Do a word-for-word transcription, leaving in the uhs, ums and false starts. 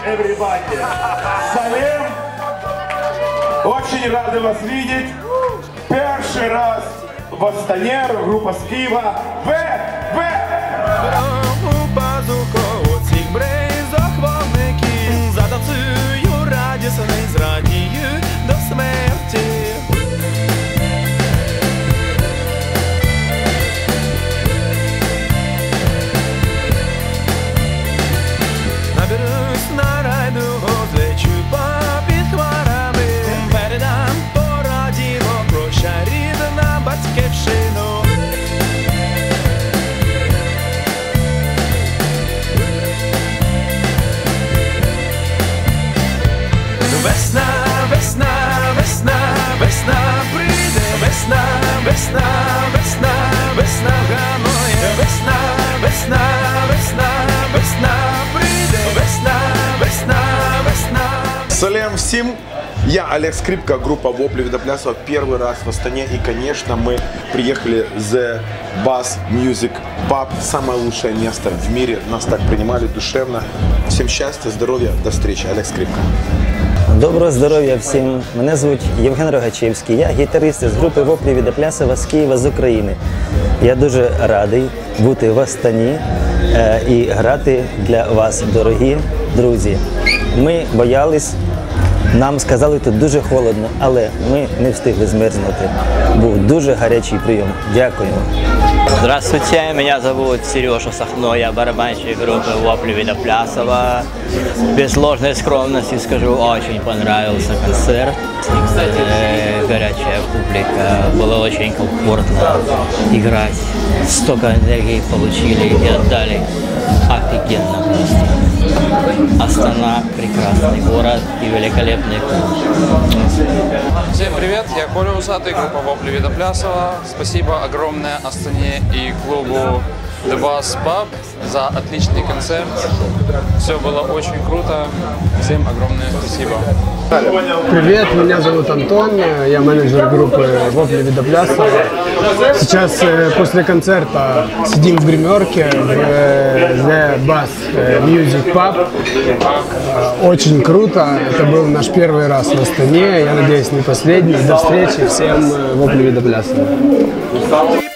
everybody. Салем, очень рады вас видеть. Перший раз в Астані, група з Києва. В, В. Затанцюю радісно і зрадію до смерті. Наберусь на райду, злечу попід хмарами, передам порадімо, прощай рідна батьківщину. Весна, весна, весна, весна прийде, весна, весна, весна, весна гамує, весна, весна, весна, весна прийде, весна, весна, весна. Салем всем! Я Олег Скрипка, группа Вопли Видоплясова. Первый раз в Астане, и, конечно, мы приехали The Bass Music Pub. Самое лучшее место в мире. Нас так принимали душевно. Всем счастья, здоровья, до встречи. Олег Скрипка. Доброго здоров'я всім. Мене звуть Євген Рогачевський. Я гітарист з групи Воплі Видоплясова з Києва, з України. Я дуже радий бути в Астані е, і грати для вас, дорогі друзі. Ми боялись, нам сказали, тут дуже холодно, але ми не встигли змерзнути. Був дуже гарячий прийом. Дякуємо. Здравствуйте, меня зовут Сережа Сахно, я барабанщик группы Вопли Видоплясова. Без ложной скромности скажу, очень понравился концерт. И, кстати, э, горячая публика, было очень комфортно играть. Столько энергии получили и отдали. Офигенно просто. Астана – прекрасный город и великолепный клуб. Всем привет, я Коля Усатый, группа Вопли Видоплясова. Спасибо огромное Астане и клубу The Bass Pub за отличный концерт. Все было очень круто. Всем огромное спасибо. Привет, меня зовут Антон, я менеджер группы Вопли Видоплясова. Сейчас после концерта сидим в гримерке в The Bass Music Pub. Очень круто, это был наш первый раз в Астане, я надеюсь, не последний. До встречи, всем Вопли Видоплясова.